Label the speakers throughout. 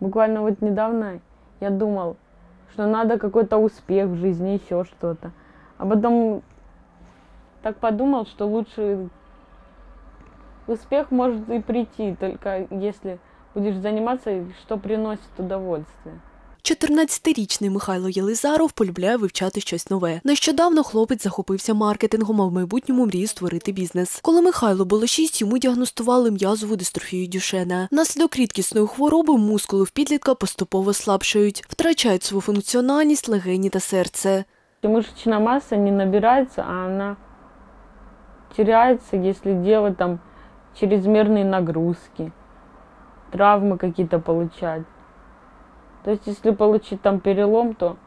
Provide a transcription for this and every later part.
Speaker 1: Буквально вот недавно я думал, что надо какой-то успех в жизни, еще что-то. А потом так подумал, что лучше успех может и прийти, только если будешь заниматься, що приносить удовольствие.
Speaker 2: 14-річний Михайло Єлизаров полюбляє вивчати щось нове. Нещодавно хлопець захопився маркетингом, а в майбутньому мріє створити бізнес. Коли Михайлу було 6, йому діагностували м'язову дистрофію Дюшена. Внаслідок рідкісної хвороби мускули в підлітка поступово слабшають, втрачають свою функціональність легені та серце.
Speaker 1: Мышечная масса не набирается, а она теряется, если делать там чрезмерные нагрузки, травмы какие-то получать. То есть, если получить там перелом, то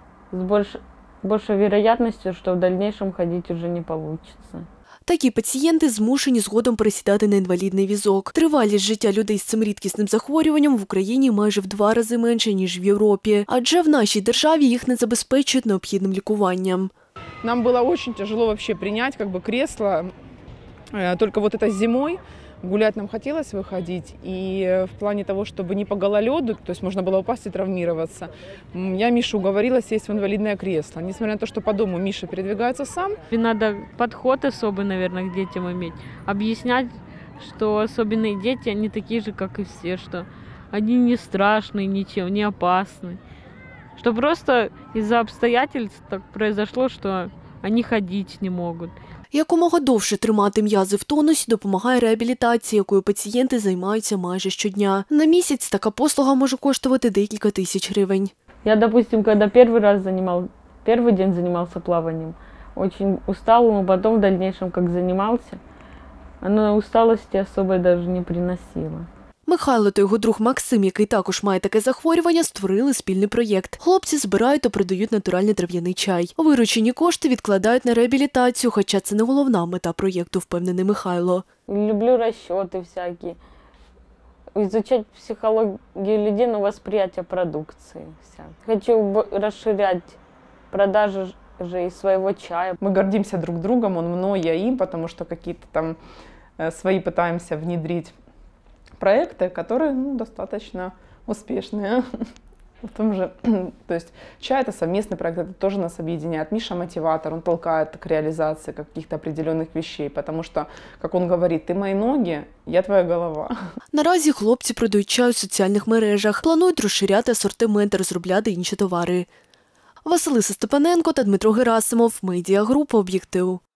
Speaker 1: с большей вероятностью, что в дальнейшем ходить уже не получится.
Speaker 2: Такі пацієнти змушені згодом пересідати на інвалідний візок. Тривалість життя людей з цим рідкісним захворюванням в Україні майже в 2 рази менше, ніж в Європі. Адже в нашій державі їх не забезпечують необхідним лікуванням.
Speaker 3: Нам было очень тяжело вообще принять кресло. Только вот это зимой гулять нам хотелось выходить. И в плане того, чтобы не по гололеду, то есть можно было упасть и травмироваться, я Мишу уговорила сесть в инвалидное кресло. Несмотря на то, что по дому Миша передвигается сам.
Speaker 1: Надо подход особый, наверное, к детям иметь. Объяснять, что особенные дети, они такие же, как и все, что они не страшные, ничем, не опасны. Что просто из-за обстоятельств так произошло, что они ходить не могут.
Speaker 2: Якомога довше тримати м'язи в тонусі допомагає реабілітація, якою пацієнти займаються майже щодня. На місяць така послуга може коштувати декілька тисяч гривень.
Speaker 1: Я, допустим, когда первый день занимался плаванием, очень устал, но потом в дальнейшем, как занимался, оно усталости особой даже не приносило.
Speaker 2: Михайло та його друг Максим, який також має таке захворювання, створили спільний проєкт. Хлопці збирають та продають натуральний трав'яний чай. Виручені кошти відкладають на реабілітацію, хоча це не головна мета проєкту, впевнений Михайло.
Speaker 1: Люблю расчеты всякие, изучать психологию людей на восприятие продукции. Хочу расширять продажи и своего чая.
Speaker 3: Мы гордимся друг другом, он мной, я им, потому что какие-то там свои пытаемся внедрить проекты, которые достаточно успешные. В том же, то есть чай – это совместный проект, это тоже нас объединяет. Миша мотиватор, он толкает к реализации каких-то определенных вещей, потому что, как он говорит, ты мои ноги, я твоя голова.
Speaker 2: Наразі хлопці продають чай у соціальних мережах, планують розширяти асортимент та розробляти інші товари. Василиса Степаненко та Дмитро Герасимов, Медіагрупа «Об'єктив».